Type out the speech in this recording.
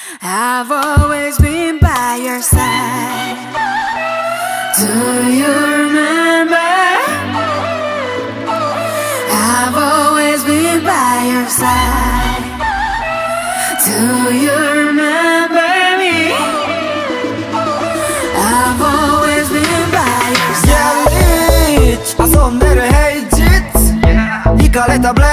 I've always been by your side. Do you remember? I've always been by your side. Do you remember me? I've always been by your side. 遊んでる平日イカれたブレ